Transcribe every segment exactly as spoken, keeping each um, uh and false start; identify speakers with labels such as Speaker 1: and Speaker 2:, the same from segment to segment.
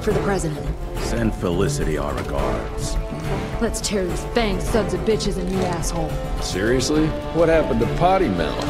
Speaker 1: look for the president.
Speaker 2: Send Felicity our regards.
Speaker 1: Let's tear these fanged sons of bitches a new asshole.
Speaker 3: Seriously? What happened to Potty Mouth?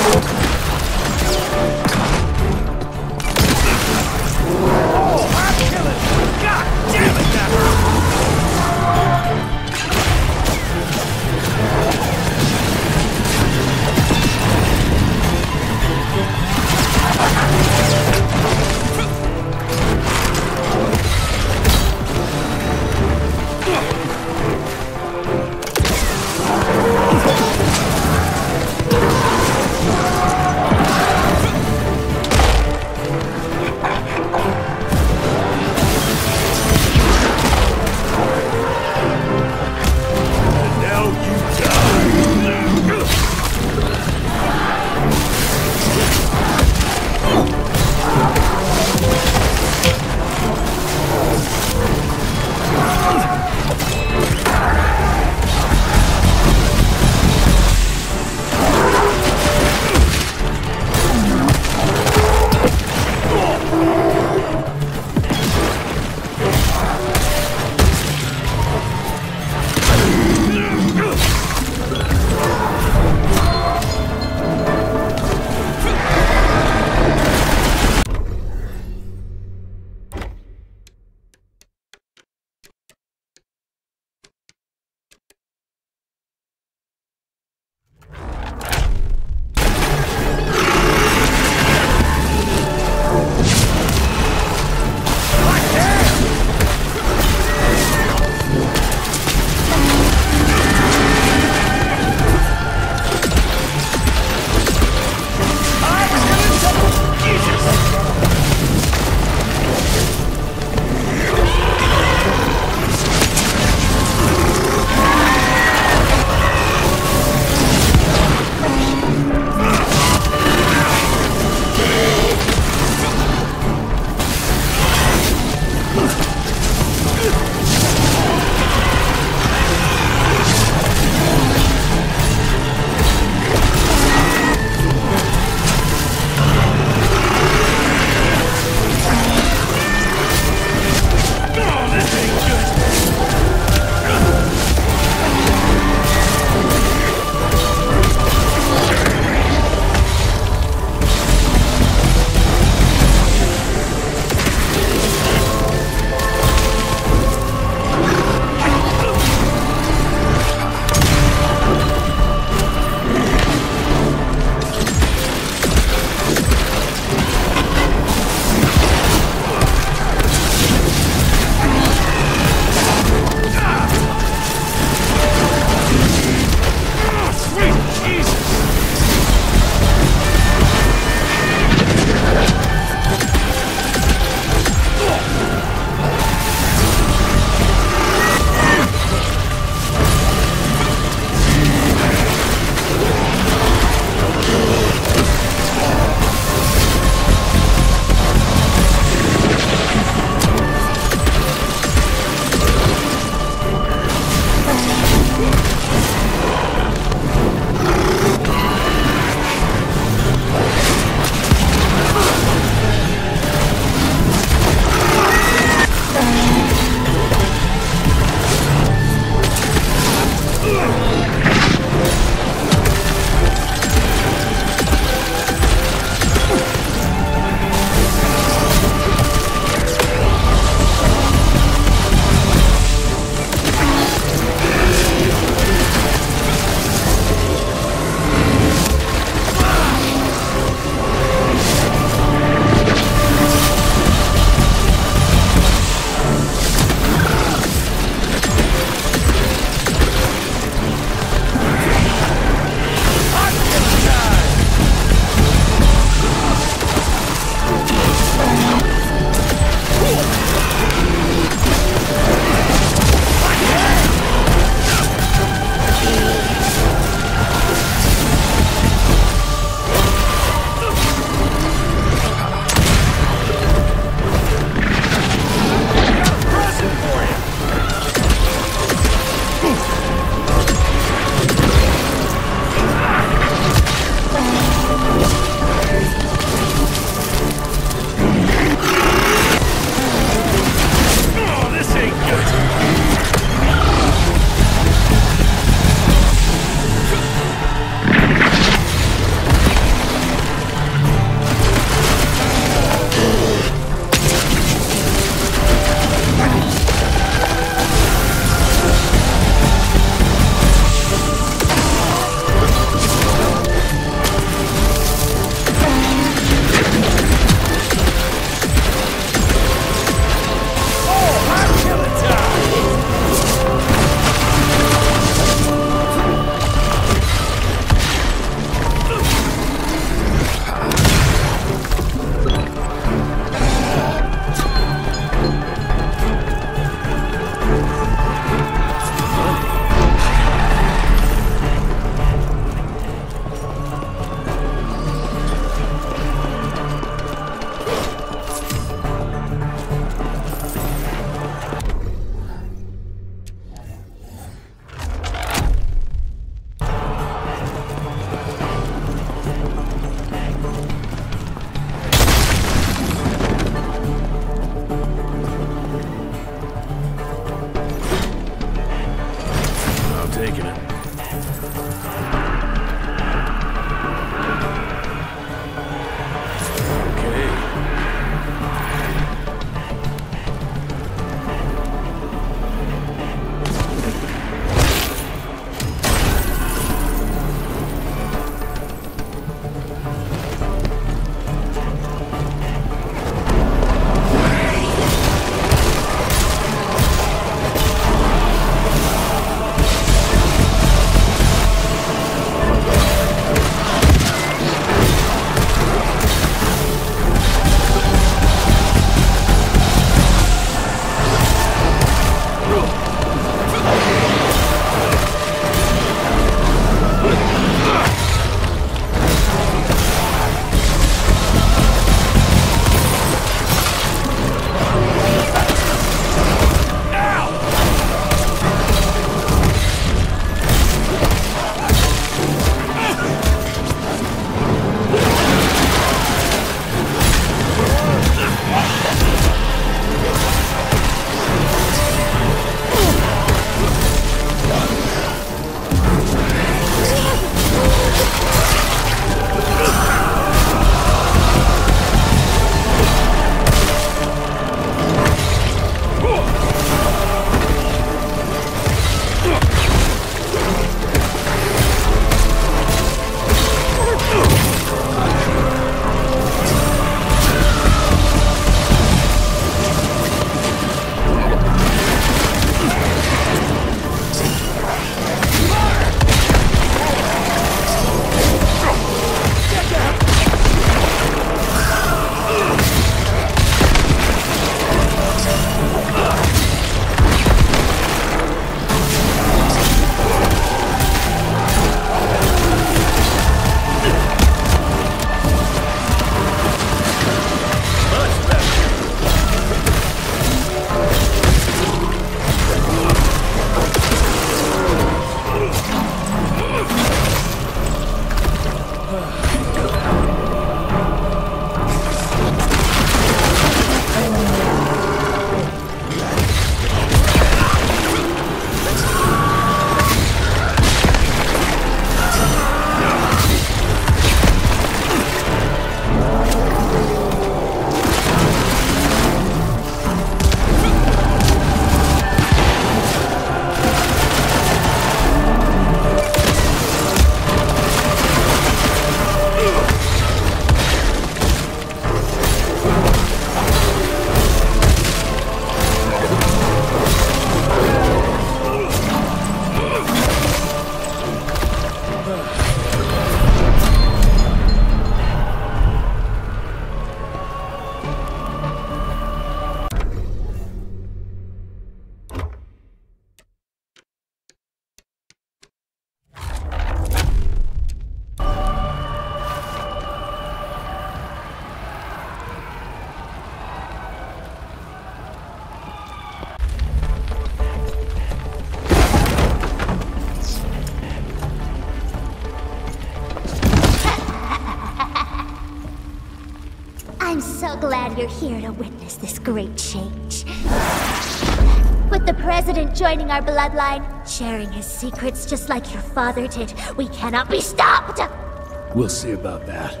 Speaker 4: glad you're here to witness this great change. With the President joining our bloodline, sharing his secrets just like your father did, we cannot be stopped!
Speaker 5: We'll see about that.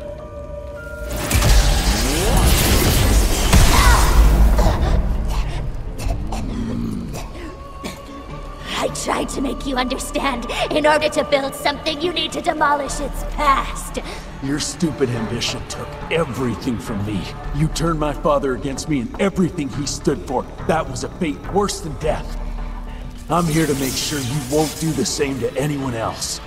Speaker 4: I tried to make you understand. In order to build something, you need to demolish its past.
Speaker 5: Your stupid ambition took everything from me. You turned my father against me and everything he stood for. That was a fate worse than death. I'm here to make sure you won't do the same to anyone else.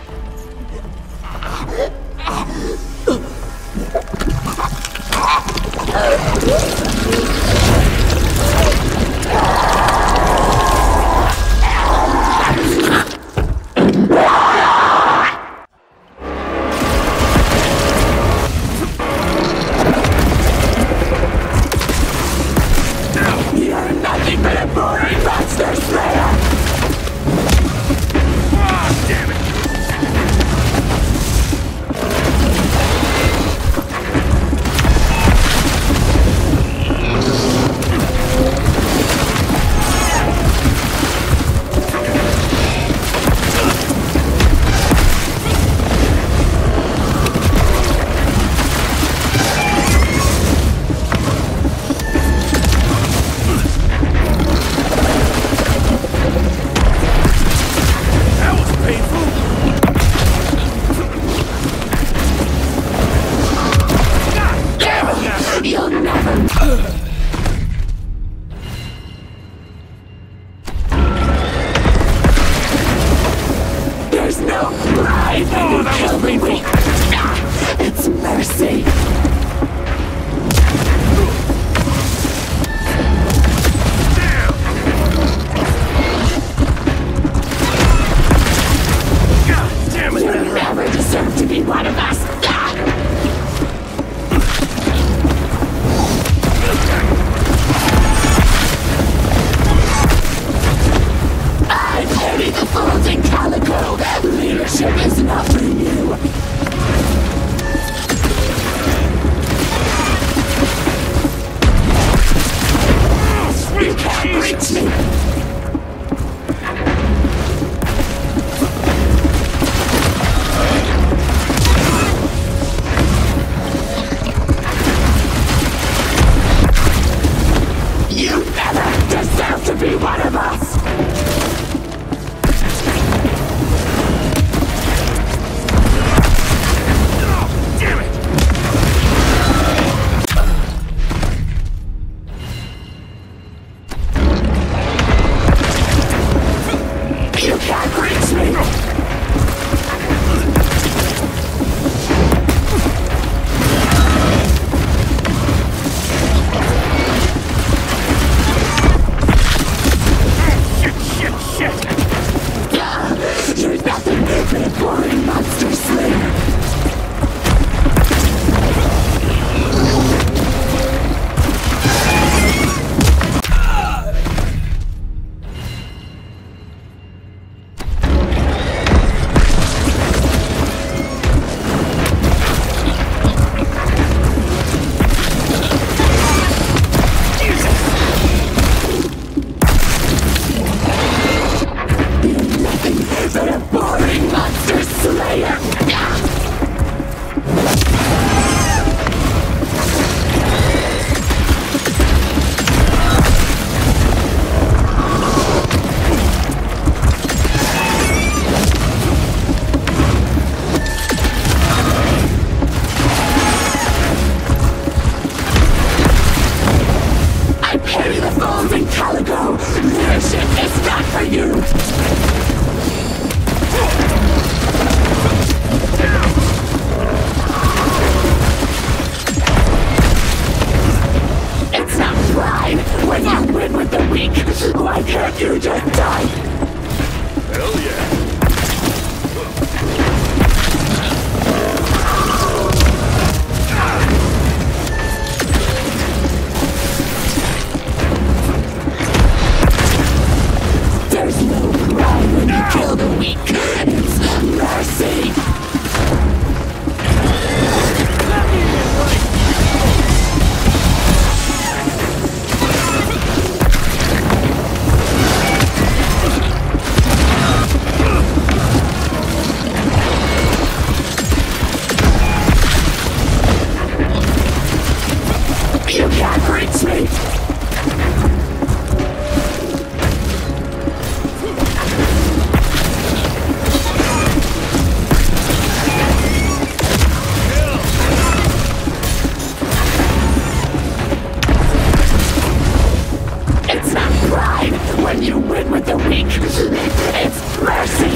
Speaker 6: It's not pride when you win with the weak. It's mercy.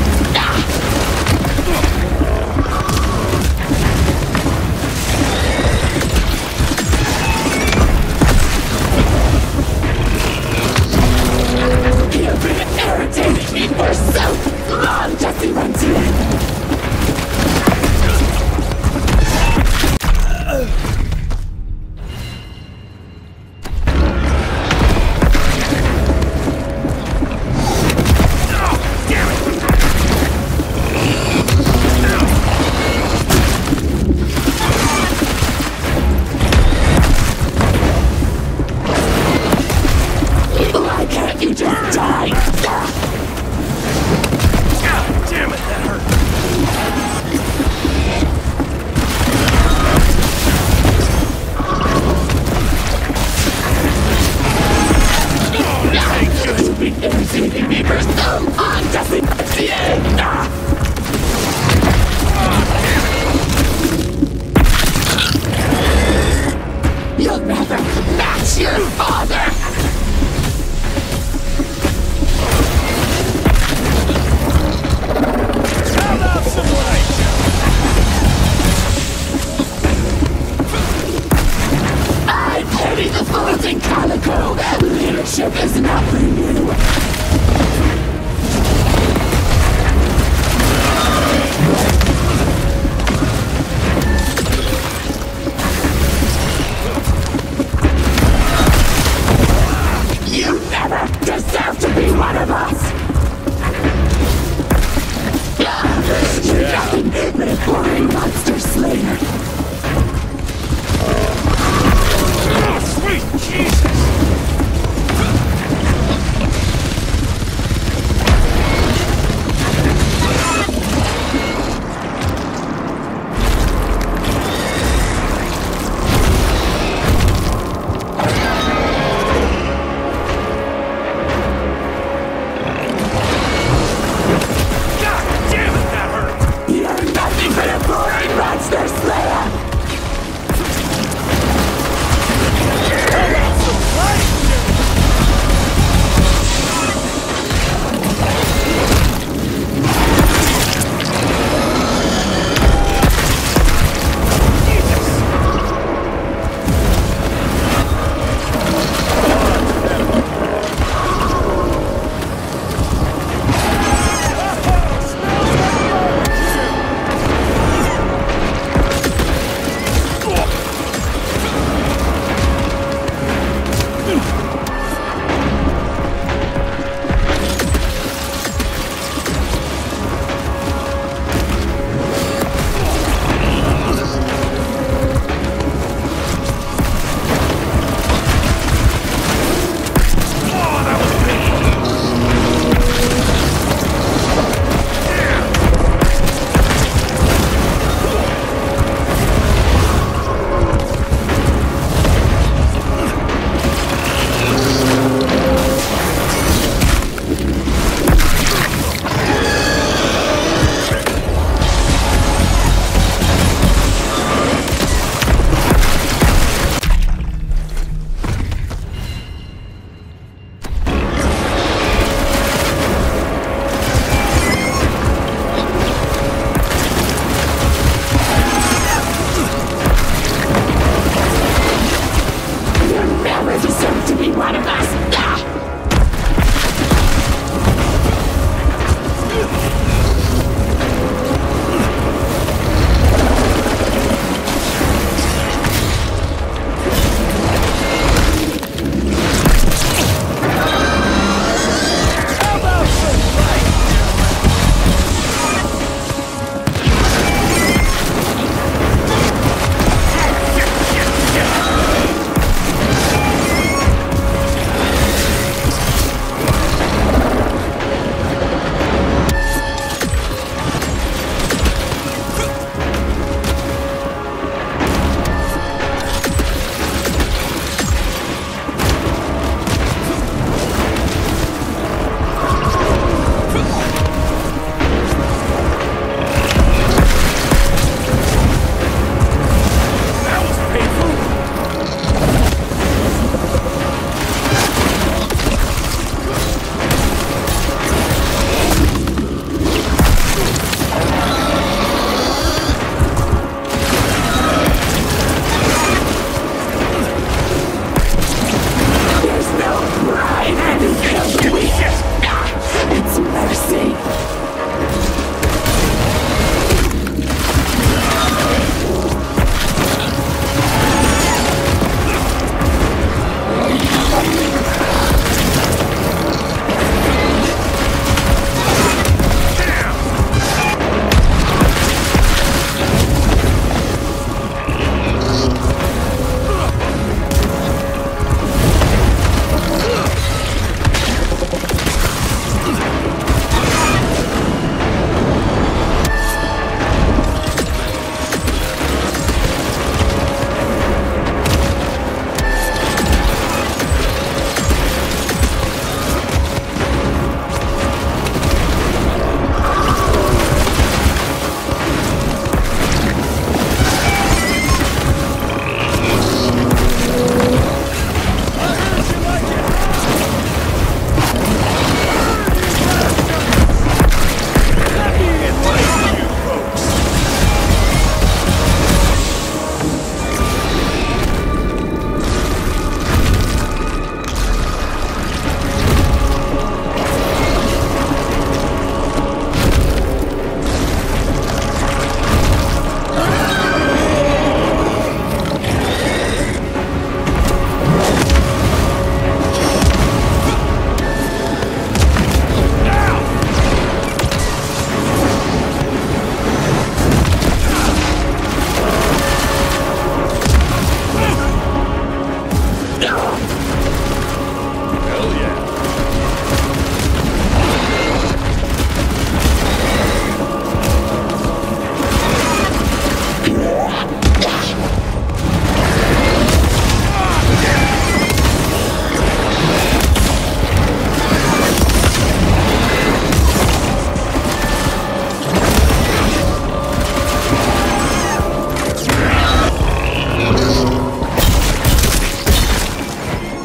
Speaker 6: You've been irritating me for so long, Jesse Ventura. You'll never match your father! Tell out some light! I pity the fools in Calico! Leadership is not for you! You never deserve to be one of us! You're nothing but a boring monster slayer! Oh, sweet Jesus! Monster Slayer!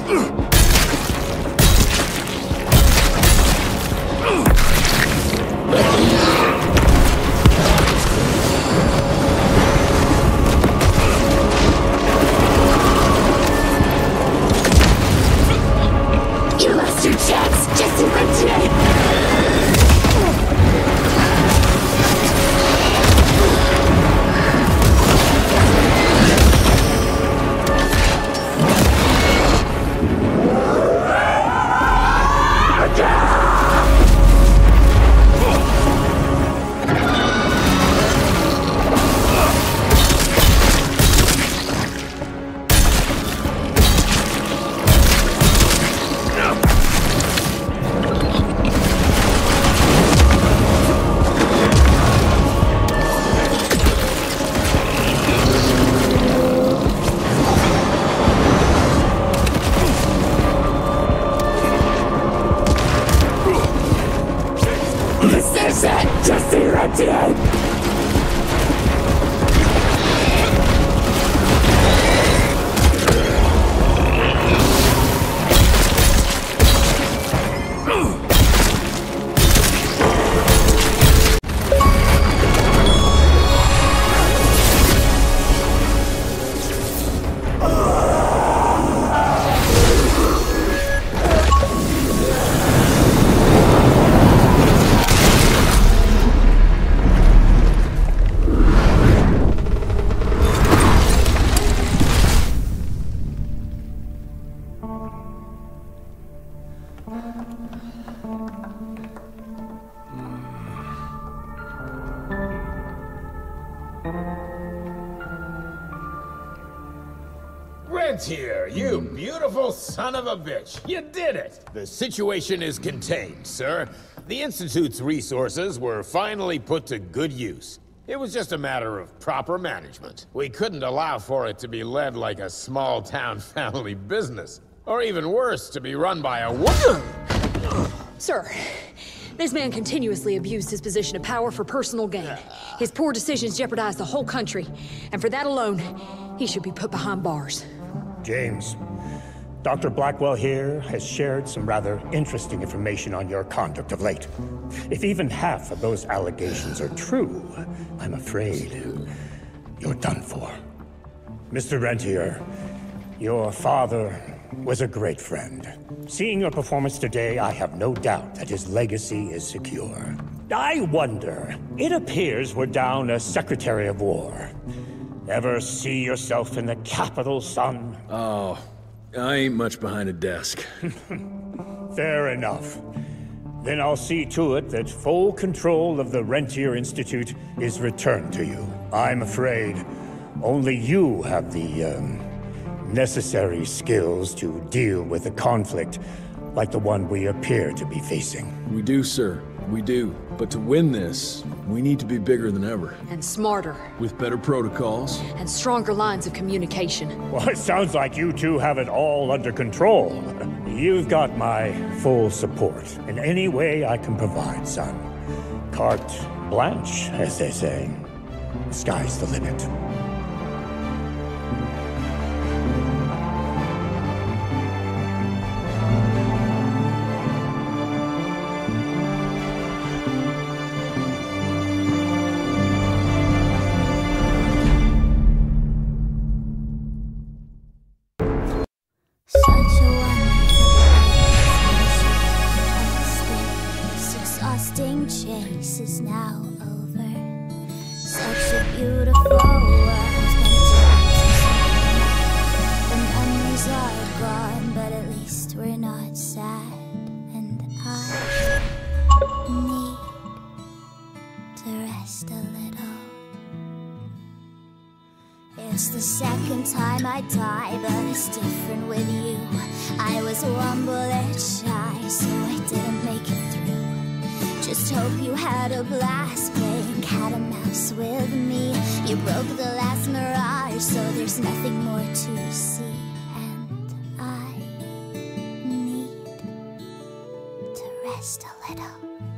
Speaker 6: You lost your chance, Jesse Rentier! This is it, Jesse Rentier!
Speaker 7: Rentier, you beautiful son of a bitch. You did it. The situation is contained, sir. The Institute's resources were finally put to good use. It was just a matter of proper management. We couldn't allow for it to be led like a small-town family business. Or even worse, to be run by a woman.
Speaker 1: Sir, this man continuously abused his position of power for personal gain. His poor decisions jeopardized the whole country. And for that alone, he should be put behind bars.
Speaker 8: James, Doctor Blackwell here has shared some rather interesting information on your conduct of late. If even half of those allegations are true, I'm afraid you're done for. Mister Rentier, your father was a great friend. Seeing your performance today, I have no doubt that his legacy is secure. I wonder, it appears we're down a Secretary of War. Ever see yourself in the Capitol, son?
Speaker 3: Oh, I ain't much behind a desk.
Speaker 8: Fair enough. Then I'll see to it that full control of the Rentier Institute is returned to you. I'm afraid only you have the, um, necessary skills to deal with a conflict like the one we appear to be facing.
Speaker 3: We do, sir. We do. But to win this, we need to be bigger than ever.
Speaker 1: And smarter.
Speaker 3: With better protocols.
Speaker 1: And stronger lines of communication.
Speaker 8: Well, it sounds like you two have it all under control. You've got my full support in any way I can provide, son. Carte blanche, as they say. The sky's the limit.
Speaker 4: Chase is now over. Such a beautiful world. The memories are gone, but at least we're not sad. And I need to rest a little. It's the second time I die, but it's different with you. I was one bullet shy, so I didn't make it through. Just hope you had a blast playing cat and mouse with me. You broke the last mirage, so there's nothing more to see. And I need to rest a little.